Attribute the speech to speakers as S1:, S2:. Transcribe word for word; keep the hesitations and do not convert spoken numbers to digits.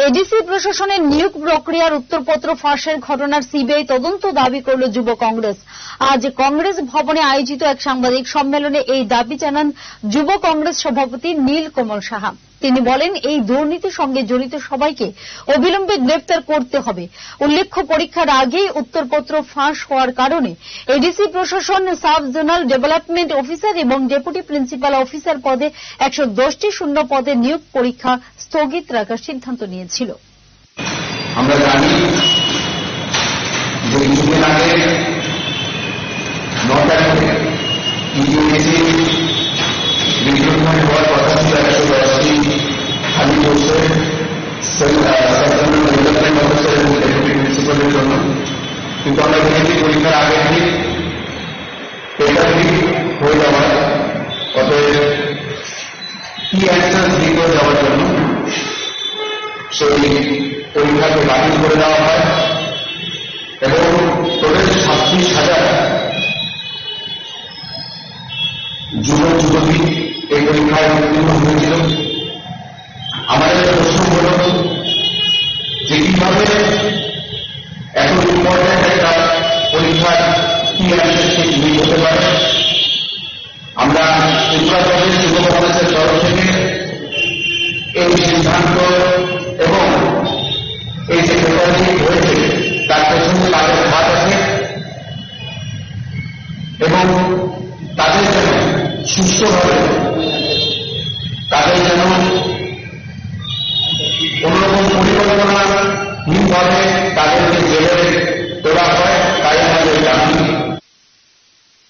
S1: ADC প্রশাসনের নিয়োগ প্রক্রিয়ার উত্তরপত্র ফাঁসের ঘটনার সিবিআই তদন্ত দাবি করল যুব কংগ্রেস। আজ কংগ্রেস ভবনে আয়োজিত এক সাংবাদিক সম্মেলনে এই দাবি জানান যুব কংগ্রেস সভাপতি নীল কমল সাহা। তিনি বলেন, এই দুর্নীতির সঙ্গে জড়িত সবাইকে অবিলম্বে গ্রেপ্তার করতে হবে। উল্লেখ্য, পরীক্ষার আগেই উত্তরপত্র ফাঁস হওয়ার কারণে এডিসি প্রশাসন সাব জোনাল ডেভেলপমেন্ট অফিসার এবং ডেপুটি প্রিন্সিপাল অফিসার পদে একশো দশটি শূন্য পদে নিয়োগ পরীক্ষা স্থগিত রাখার সিদ্ধান্ত নিয়েছিল।
S2: আমরা জানি যে কিছুদিন আগে নটাতে ইউএসি রিক্রুটমেন্ট হওয়ার কথা ছিল একশো দশটি খালি পোস্টে ডেভেলপমেন্ট অফিসার এবং ডেপুটি প্রিন্সিপালের জন্য, কিন্তু আমরা দেখেছি পরীক্ষার আগে ঠিক পেপার লিক হয়ে যাওয়ার, অতএব কি অ্যান্সার লিক হয়ে যাওয়ার জন্য সেই পরীক্ষাকে বাতিল করে দেওয়া হয় এবং তোদের ছাব্বিশ হাজার যুবক যুবতী এই পরীক্ষায় উত্তীর্ণ হয়েছিল। আমাদের প্রশ্ন হল যে কিভাবে এত ইম্পর্টেন্ট একটা পরীক্ষার কি অ্যান্সার লিক হতে পারে। আমরা ত্রিপুরা প্রদেশ যুব কংগ্রেসের তরফ থেকে এই সিদ্ধান্ত এবং এই যে পেপার লিক হয়েছে তার পেছনে তাদের হাত আছে এবং তাদের যেন সুস্থভাবে, তাদের যেন কোনরকম পরিকল্পনাহীনভাবে তাদেরকে